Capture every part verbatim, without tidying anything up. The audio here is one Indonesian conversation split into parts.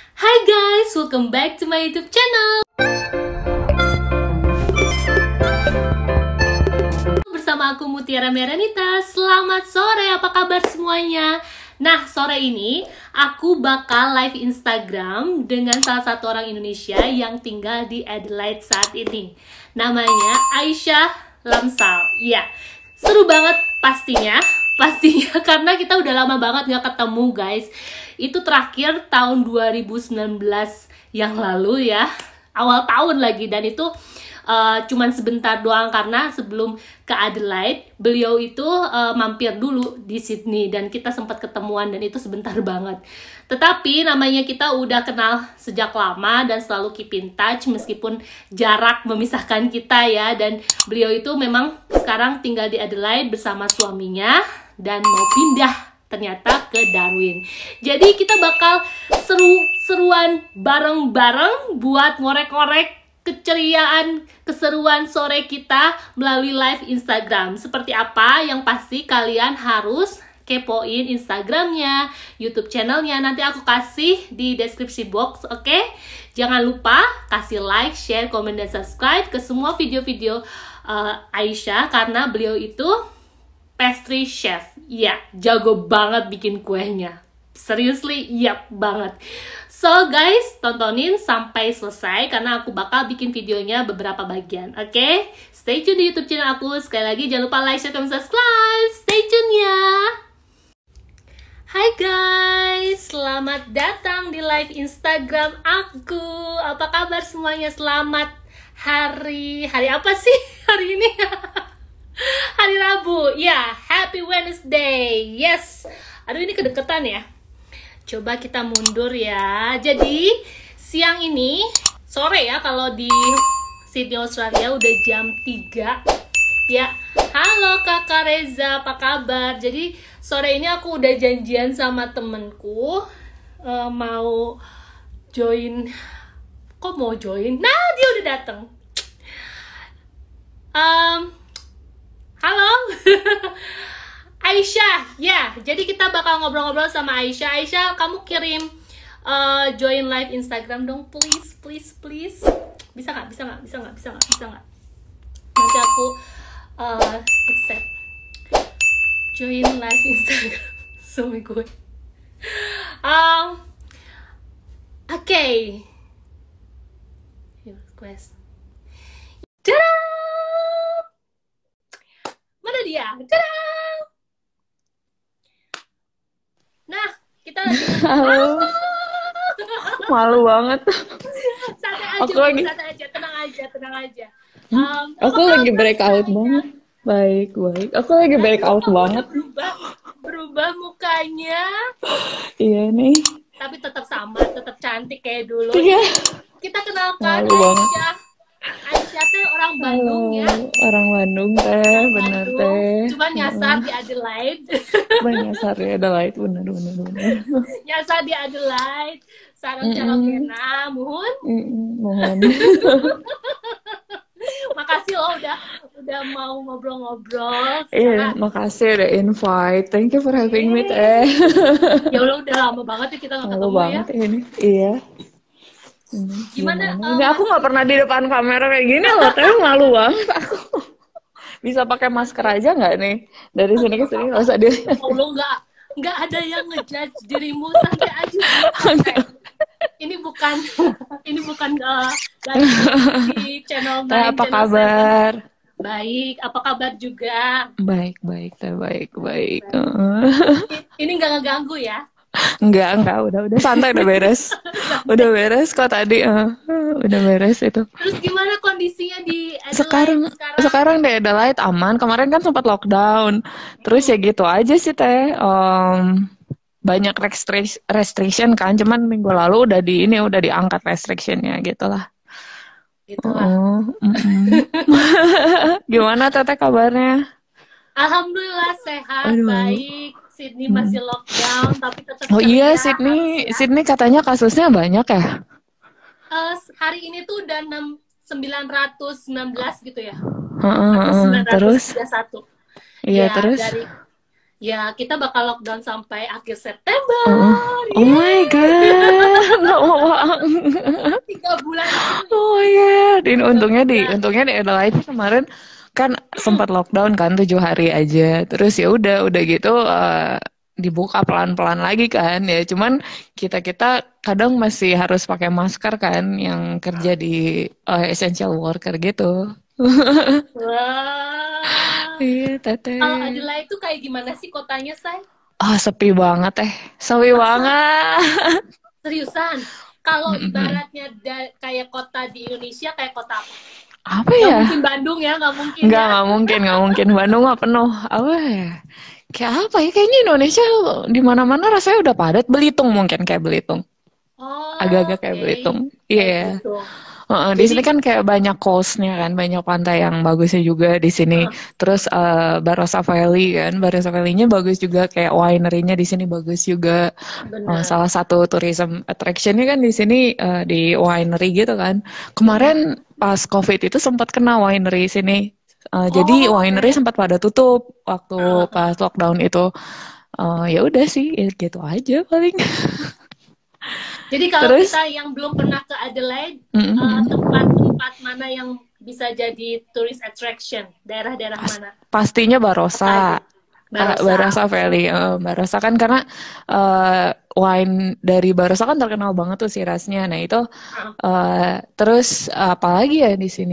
Hi guys, welcome back to my YouTube channel. Bersama aku Mutiara Meranita. Selamat sore, apa kabar semuanya? Nah, sore ini aku bakal live Instagram dengan salah satu orang Indonesia yang tinggal di Adelaide saat ini. Namanya Aisyah Lamsal. Ya, seru banget pastinya. Pastinya karena kita udah lama banget gak ketemu guys. Itu terakhir tahun dua ribu sembilan belas yang lalu ya. Awal tahun lagi, dan itu Uh, cuman sebentar doang karena sebelum ke Adelaide beliau itu uh, mampir dulu di Sydney dan kita sempat ketemuan, dan itu sebentar banget. Tetapi namanya kita udah kenal sejak lama dan selalu keep in touch meskipun jarak memisahkan kita ya. Dan beliau itu memang sekarang tinggal di Adelaide bersama suaminya dan mau pindah ternyata ke Darwin. Jadi kita bakal seru-seruan bareng-bareng buat ngorek-ngorek keceriaan, keseruan sore kita melalui live Instagram. Seperti apa? Yang pasti kalian harus kepoin Instagramnya, YouTube channelnya. Nanti aku kasih di deskripsi box, oke? Okay? Jangan lupa kasih like, share, komen, dan subscribe ke semua video-video uh, Aisyah, karena beliau itu pastry chef. Ya, jago banget bikin kuenya. Seriously, yap banget. So guys, tontonin sampai selesai karena aku bakal bikin videonya beberapa bagian. Oke, okay? Stay tune di YouTube channel aku. Sekali lagi jangan lupa like, share, dan subscribe. Stay tune ya. Hai guys, selamat datang di live Instagram aku. Apa kabar semuanya? Selamat hari hari apa sih hari ini? Hari Rabu. Ya, Happy Wednesday. Yes. Aduh, ini kedeketan ya. Coba kita mundur ya. Jadi siang ini, sore ya kalau di Sydney Australia udah jam tiga. Ya, halo Kakak Reza, apa kabar? Jadi sore ini aku udah janjian sama temenku uh, mau join. Kok mau join? Nah, dia udah dateng. Um, halo. Aisyah, ya, jadi kita bakal ngobrol-ngobrol sama Aisyah. Aisyah, kamu kirim uh, join live Instagram dong, please, please, please. Bisa nggak? Bisa nggak? Bisa nggak? Bisa nggak? Bisa nggak? Nanti aku uh, accept. Join live Instagram suami gue. Um, Oke. Okay. Request. Tada! Mana dia? Tada! Nah, kita lagi halo. Malu banget. Santai aja, aku lagi santai aja, tenang aja, tenang aja. Um, aku lagi breakout banget. Baik, baik. Aku lagi breakout banget. Berubah, berubah mukanya. Iya nih. Tapi tetap sama, tetap cantik kayak dulu. Iya. Kita kenalkan Malu banget. Aisyah. Aisyah teh orang Bandung. Halo, ya. Orang Bandung teh, bener teh. Cuma nyasar di Adelaide. Cuma nyasar di Adelaide, bener bener bener. Nyasar di Adelaide. Sarang mm -mm. calon kena, mohon. Mm -mm, mohon. Makasih loh udah udah mau ngobrol-ngobrol. Iya, makasih udah invite. Thank you for having hey. me teh. Ya Allah, udah lama banget ya kita nggak ketemu ya. Lama banget ini. Iya. Hmm, gimana? gimana? Ini uh, aku nggak pernah di depan kamera kayak gini loh, tapi malu banget aku. Bisa pakai masker aja nggak nih? Dari sini ke sini nggak usah dia. Allah, nggak nggak ada yang ngejudge dirimu, santai aja. Santai. Ini bukan ini bukan uh, di channel Teh, apa kabar? Saya. Baik, apa kabar juga? Baik, baik, teh baik, baik. baik. Ini nggak ngeganggu ya? Enggak, enggak, udah udah santai, udah beres. Udah beres kok tadi, uh, udah beres itu. Terus gimana kondisinya di Adelaide sekarang? Sekarang, sekarang di Adelaide aman. Kemarin kan sempat lockdown. Terus ya gitu aja sih teh. Um, banyak restriction, restriction kan. Cuman minggu lalu udah di ini udah diangkat restrictionnya gitulah. Gitulah. Uh, mm -mm. Gimana teteh kabarnya? Alhamdulillah sehat, Aduh. baik. Sydney masih lockdown, tapi tetap. Oh iya, Sydney, ya. Sydney katanya kasusnya banyak ya? Uh, hari ini tuh udah sembilan ratus sembilan belas gitu ya. Uh, uh, uh, terus? sembilan ratus tiga puluh satu. Iya, ya, terus? Dari, ya, kita bakal lockdown sampai akhir September. Uh, oh yeah. my God. Nggak mau Ini untungnya di Enggak. untungnya di Adelaide kemarin kan sempat lockdown kan tujuh hari aja. Terus ya udah udah gitu eh, dibuka pelan-pelan lagi kan ya. Cuman kita-kita kadang masih harus pakai masker kan yang kerja di eh, essential worker gitu. Wah. Iya, Kalau teteh. Adelaide itu kayak gimana sih kotanya, Say? Ah, sepi banget eh. Sepi Masa banget. seriusan? Kalau Mm-mm. ibaratnya da- kayak kota di Indonesia, kayak kota apa? Apa Nggak ya? mungkin Bandung ya, nggak mungkin Nggak, ya. nggak mungkin, nggak mungkin. Bandung mah penuh. Apa ya? Kayak apa ya? Kayaknya Indonesia di mana-mana rasanya udah padat. Belitung mungkin kayak Belitung. Oh, Agak-agak kayak oke. Belitung. Iya. Kayak Yeah. gitu. Heeh, di Jadi, sini kan kayak banyak coastnya kan, banyak pantai yang bagusnya juga di sini. ah, Terus eh, Barossa Valley kan, Barossa Valley-nya bagus juga, kayak winery-nya di sini bagus juga. Eh, benar. salah satu tourism attraction-nya kan di sini eh, di winery gitu kan. Mm-mm. Kemarin pas COVID itu sempat kena winery sini. Eh, jadi Oh, winery oke. sempat pada tutup waktu Ah, pas ah. lockdown itu. Eh, ya udah sih, ya gitu aja paling. Jadi kalau Terus, kita yang belum pernah ke Adelaide, mm, mm, eh, mm. tempat-tempat mana yang bisa jadi tourist attraction? Daerah-daerah Pas- mana? pastinya Kota aja. Barossa. Ah, Barossa. Barossa Valley, eh, Barossa kan karena eh, wine dari Barossa kan terkenal banget tuh si rasnya. Nah itu Ah, eh, terus apalagi ya di sini?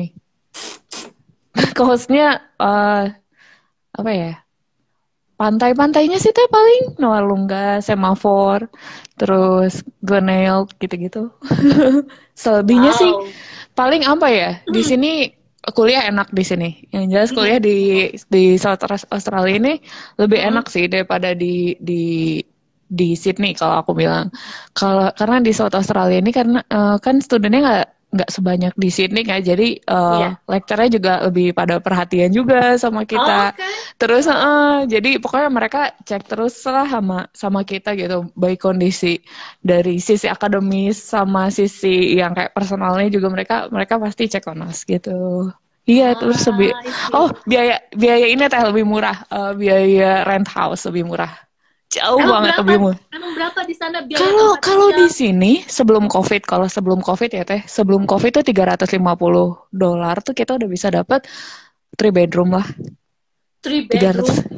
Coastnya eh, apa ya? Pantai-pantainya sih teh paling Noarlunga, Semafor, terus Glenelg gitu-gitu. Selebihnya sih wow. paling apa ya? Di sini kuliah enak di sini. Yang jelas kuliah Mm-mm. di di South Australia ini lebih Mm-mm. enak sih daripada di di di Sydney kalau aku bilang. Kalau karena di South Australia ini karena eh, kan studennya nggak nggak sebanyak di Sydney kan, jadi eh, Iya. lecturenya juga lebih pada perhatian juga sama Oh, kita. oke. Terus Wow. eh, jadi pokoknya mereka cek terus lah sama sama kita gitu, baik kondisi dari sisi akademis sama sisi yang kayak personalnya juga mereka mereka pasti cek on us gitu. Iya, terus lebih Ah, I oh see. biaya biaya ini teh lebih murah. Eh, biaya rent house lebih murah. Jauh Emang banget berapa? lebih murah. Emang berapa di sana biaya Kalau tempat kalau di tinggal? sini sebelum COVID, kalau sebelum COVID ya teh, sebelum COVID tuh tiga ratus lima puluh dolar tuh kita udah bisa dapat three bedroom lah, Three tiga ratus bedroom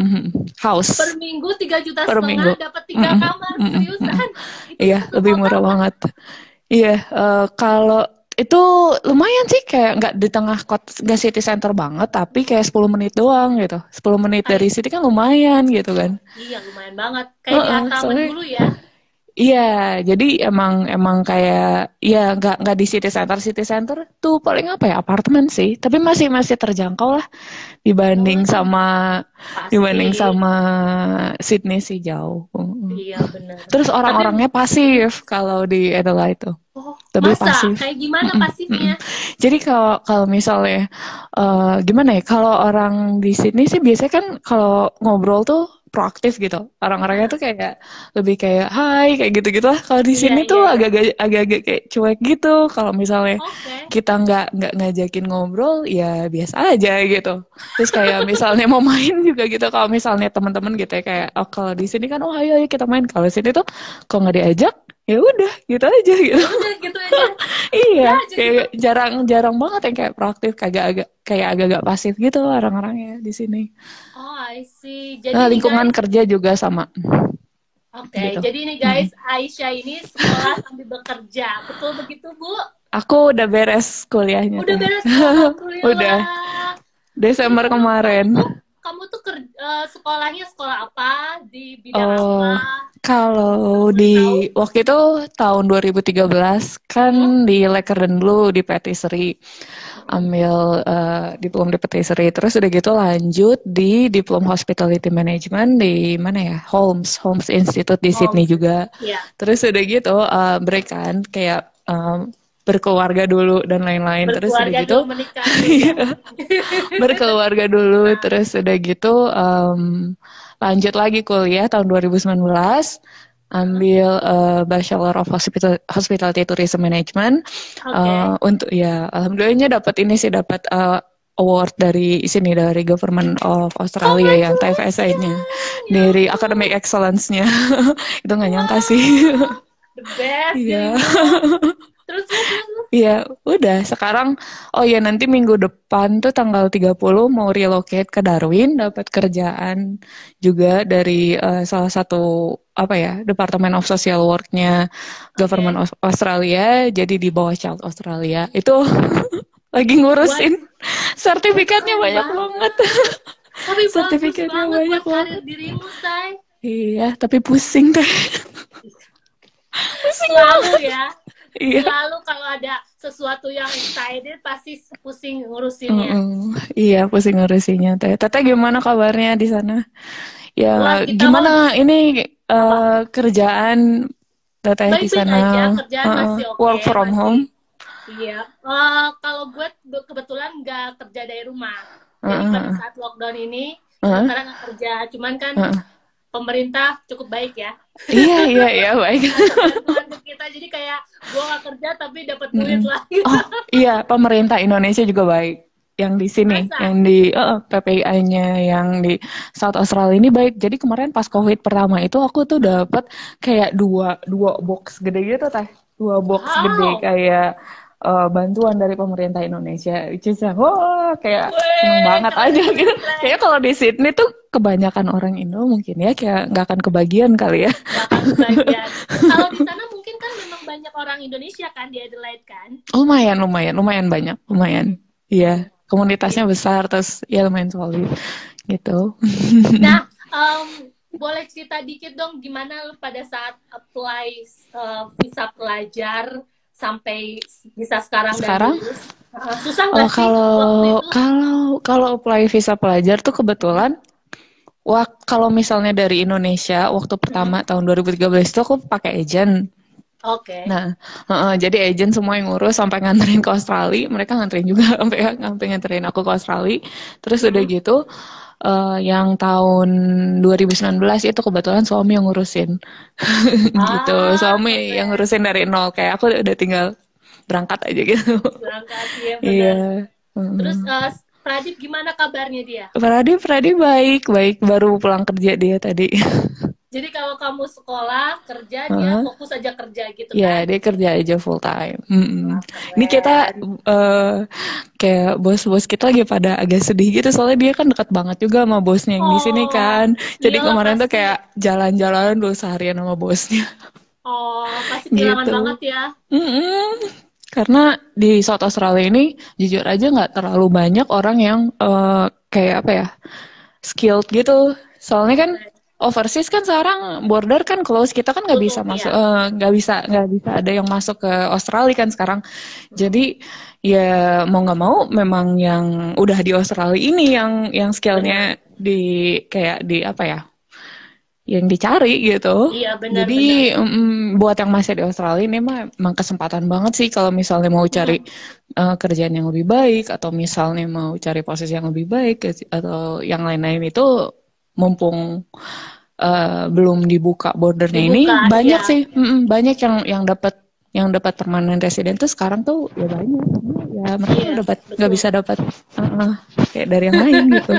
per house minggu tiga juta per setengah minggu. dapat tiga Mm-mm, kamar, mm-mm, mm-mm. seriusan? Itu Iya, satu lebih kota murah apa? banget. Iya, eh, kalau itu lumayan sih kayak nggak di tengah kota, nggak city center banget, tapi kayak sepuluh menit doang gitu. Sepuluh menit dari Kayak city kan lumayan gitu kan. iya lumayan banget. Kayak di Heeh, Atama soalnya dulu ya. iya, jadi emang emang kayak ya nggak nggak di city center. City center tuh paling apa ya apartemen sih, tapi masih masih terjangkau lah dibanding Oh, sama pasti. dibanding sama Sydney sih jauh. Mm-mm. Iya benar. Terus Tapi orang-orangnya pasif kalau di Adelaide tuh, oh, lebih masa pasif. kayak gimana Mm-mm, mm-mm. pasifnya? Jadi kalau kalau misalnya eh, gimana ya, kalau orang di sini sih biasanya kan kalau ngobrol tuh proaktif gitu. Orang-orangnya tuh kayak lebih kayak hai kayak gitu-gitu lah. Kalau di Iya sini iya tuh iya. agak-agak agak-agak kayak cuek gitu. Kalau misalnya Oke. kita nggak nggak ngajakin ngobrol ya biasa aja gitu. Terus kayak misalnya mau main juga gitu. Kalau misalnya teman-teman gitu ya kayak oh kalau di sini kan oh ayo, ayo kita main. Kalau di sini tuh kalau nggak diajak ya udah gitu aja Ya gitu. udah gitu aja. Iya, Udah aja gitu. kayak jarang-jarang banget yang kayak proaktif, kayak agak kayak agak-agak pasif gitu orang-orangnya di sini. Oh, I see. Jadi Nah, nih lingkungan guys, kerja juga sama oke. gitu. Jadi nih Mm-mm. guys, Aisyah ini sekolah sambil bekerja. Betul begitu, Bu? Aku udah beres kuliahnya Udah teh. beres, Udah alhamdulillah. Ini Desember kamu kamu kemarin. tuh kamu tuh ker- eh, sekolahnya sekolah apa? Di bidang Oh, apa? kalau Kalau boleh di tahu? waktu itu tahun dua ribu tiga belas Hmm? kan di Lekkeren dulu di patisserie ambil eh, diplom di patisserie, terus udah gitu lanjut di diplom hospitality management di mana ya, Holmes Holmes Institute di Oh, Sydney juga. iya. Terus udah gitu eh, break kan kayak eh, berkeluarga dulu dan lain-lain, terus udah Berkeluarga gitu dulu, menikah dulu ya. berkeluarga dulu, terus udah gitu em, lanjut lagi kuliah tahun dua ribu sembilan belas ambil eh, Bachelor of Hospital, Hospitality Tourism Management. Oke. Eh, untuk ya alhamdulillahnya dapat ini sih, dapat eh, award dari sini dari Government of Australia yang T F S A-nya Congratulations, ya dari ampun. Academic Excellence-nya. Itu nggak nyangka Wow, sih. the best Iya. jadinya. Terus terus terus. terus. Iya, udah. Sekarang, oh ya nanti minggu depan tuh tanggal tiga puluh mau relocate ke Darwin, dapat kerjaan juga dari eh, salah satu apa ya, Department of Social Work-nya Government Oke. Aus- Australia, jadi di bawah Child Australia. Itu lagi Buat ngurusin oh sertifikatnya keren banyak banget. banget. Tapi bagus Sertifikatnya banget banyak buat banget. karir dirimu, Say. Iya, tapi pusing deh. Pusing Selalu banget. ya. Iya. Selalu kalau ada sesuatu yang excited pasti pusing ngurusinnya. Mm-mm. Iya, pusing ngurusinnya teh. Teteh gimana kabarnya di sana? Ya, Wah, kita mau gimana di ini apa? eh, kerjaan teteh di Baik-baik sana? aja, kerjaan Heeh. masih oke, Work from masih home? iya. Eh, kalau gue be- kebetulan nggak kerja dari rumah. Jadi pada Heeh, saat lockdown ini heeh, sementara nggak kerja, cuman kan heeh. pemerintah cukup baik ya. Iya, iya, iya, baik. Ngasih bantuan ke kita, jadi kayak gue nggak kerja tapi dapat duit Mm-mm. lah. Oh, iya, pemerintah Indonesia juga baik. Yang di sini, Masa? yang di eh, P P I nya yang di South Australia ini baik. Jadi kemarin pas COVID pertama itu aku tuh dapat kayak dua dua box gede gitu teh. Dua box gede Wow. kayak eh, bantuan dari pemerintah Indonesia. Which is yang, wah, kayak seneng Weh, banget keren aja keren gitu. keren. Kayaknya kalau di Sydney tuh kebanyakan orang Indo mungkin ya kayak nggak akan kebagian kali ya. Gak akan kebagian. Kalau di sana mungkin kan memang banyak orang Indonesia kan di Adelaide kan? Lumayan, lumayan, lumayan banyak, lumayan. Iya, komunitasnya Iya. besar, terus ya lumayan solid gitu. Nah, em, boleh cerita dikit dong gimana lu pada saat apply eh, visa pelajar sampai bisa sekarang dan Sekarang, lulus? Eh, susah oh, nggak sih waktu kalau itu? kalau kalau apply visa pelajar tuh kebetulan, wah kalau misalnya dari Indonesia waktu Mm-mm. pertama tahun dua ribu tiga belas itu aku pakai agent. Oke. Nah, heeh, jadi agent semua yang ngurus sampai nganterin ke Australia, mereka nganterin juga sampai sampai nganterin aku ke Australia. Terus udah Mm-mm. gitu, eh, yang tahun dua ribu sembilan belas itu kebetulan suami yang ngurusin. Gitu, Ah, suami yang keren. ngurusin dari nol, kayak aku udah tinggal berangkat aja gitu. Berangkat, iya benar. Iya. Terus Mm. eh, Pradip gimana kabarnya dia? Pradi, Pradi baik, baik baru pulang kerja dia tadi. Jadi kalau kamu sekolah, kerja, dia Hah? fokus aja kerja gitu Ya, kan? dia kerja aja full time. Mm-mm. Wah, Ini kita keren. eh, kayak bos-bos kita lagi pada agak sedih gitu, soalnya dia kan dekat banget juga sama bosnya yang di sini Oh, kan. Jadi iyalah kemarin tuh pasti. kayak jalan-jalan dulu seharian sama bosnya Oh, pasti kehilangan gitu. banget ya. Mm-mm. Karena di South Australia ini jujur aja nggak terlalu banyak orang yang eh, kayak apa ya, skilled gitu. Soalnya kan Oke. overseas kan sekarang border kan close, kita kan nggak bisa Tutup masuk, ya. eh, nggak bisa nggak bisa ada yang masuk ke Australia kan sekarang. Jadi ya mau nggak mau memang yang udah di Australia ini yang yang Benar. skillnya di kayak di apa ya, yang dicari gitu. Iya, benar-benar. Jadi mm, buat yang masih di Australia ini mah emang kesempatan banget sih kalau misalnya mau cari uh, kerjaan yang lebih baik atau misalnya mau cari posisi yang lebih baik atau yang lain-lain itu mumpung uh, belum dibuka bordernya ini Dibuka, banyak iya. sih, mm, banyak yang yang dapat yang dapat permanent resident tuh sekarang tuh ya banyak. Ya mereka Iya, dapat nggak betul. bisa dapat uh, uh, kayak dari yang lain gitu.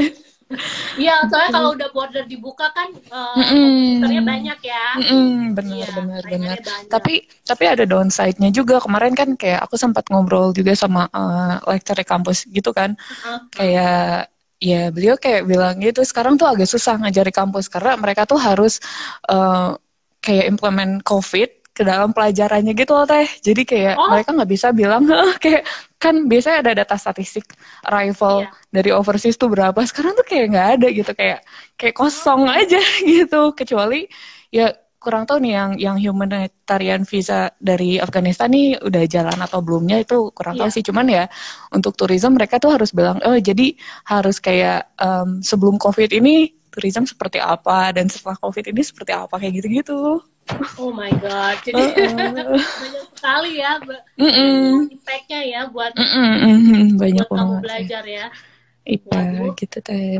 Iya, soalnya kalau udah border dibuka kan eh, kompetitornya Mm-mm. banyak ya. Mm-mm, benar, Iya, benar, benar. saingannya banyak. Tapi tapi ada downside-nya juga. Kemarin kan kayak aku sempat ngobrol juga sama eh, lecturer di kampus gitu kan. Uh-uh. Kayak ya beliau kayak bilang gitu. Sekarang tuh agak susah ngajari kampus karena mereka tuh harus eh, kayak implement COVID ke dalam pelajarannya gitu loh teh. Jadi kayak Oh, mereka nggak bisa bilang kayak kan biasanya ada data statistik arrival iya. dari overseas tuh berapa. Sekarang tuh kayak nggak ada gitu, kayak kayak kosong Oh, aja gitu, kecuali ya kurang tahu nih yang yang humanitarian visa dari Afghanistan nih udah jalan atau belumnya, itu kurang tahu iya. sih. Cuman ya untuk tourism mereka tuh harus bilang oh jadi harus kayak em, sebelum COVID ini tourism seperti apa dan setelah COVID ini seperti apa kayak gitu-gitu. Oh my God. Jadi Heeh. banyak sekali ya be- Mm-mm. impact-nya ya buat Mm-mm, mm-mm. Banyak buat kamu banget sih. belajar ya. Iya Waduh, gitu teh.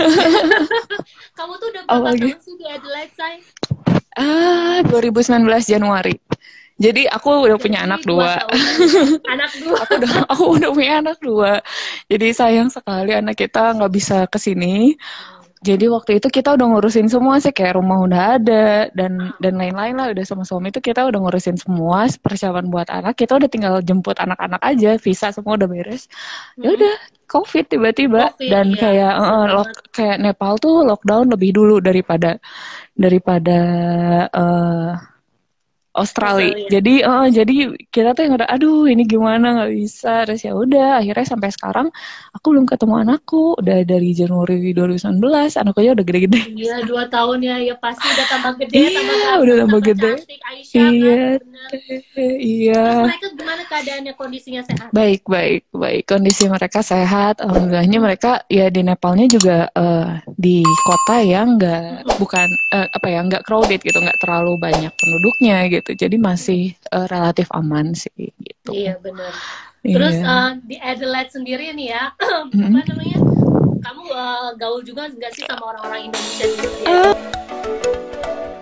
kamu tuh udah berapa Apalagi? tahun sih di Adelaide, Say? Ah, dua ribu sembilan belas Januari. Jadi aku udah punya Jadi anak dua dua. tahunan ya. Anak dua. Aku udah aku udah punya anak dua. Jadi sayang sekali anak kita nggak bisa ke sini Jadi waktu itu kita udah ngurusin semua sih, kayak rumah udah ada dan dan lain-lain lah, udah sama suami itu kita udah ngurusin semua persiapan buat anak, kita udah tinggal jemput anak-anak aja, visa semua udah beres. Ya Hmm. udah, COVID tiba-tiba COVID, dan iya. kayak Bener eh, lock, banget. kayak Nepal tuh lockdown lebih dulu daripada daripada eh, Australia. Australia. Jadi eh, jadi kita tuh yang udah aduh ini gimana nggak bisa. Terus ya udah akhirnya sampai sekarang aku belum ketemu anakku. Udah dari Januari dua ribu sembilan belas anakku aja udah gede-gede. Iya, dua tahun ya, ya pasti udah tambah gede, tambah Iya, udah ganteng, tambah tambah gede. cantik. Aisyah kan, Iya, bener. teh, iya. Terus mereka gimana keadaannya, kondisinya sehat? Baik, baik, baik. Kondisi mereka sehat. Alhamdulillahnya Hmm. mereka ya di Nepalnya juga eh, di kota yang nggak Mm-mm. bukan eh, apa ya nggak crowded gitu, nggak terlalu banyak penduduknya gitu. Jadi masih eh, relatif aman sih gitu. Iya, bener. Terus Iya. eh, di Adelaide sendiri nih ya, apa Mm. namanya? Kamu eh, gaul juga nggak sih sama orang-orang Indonesia di sini? Eh,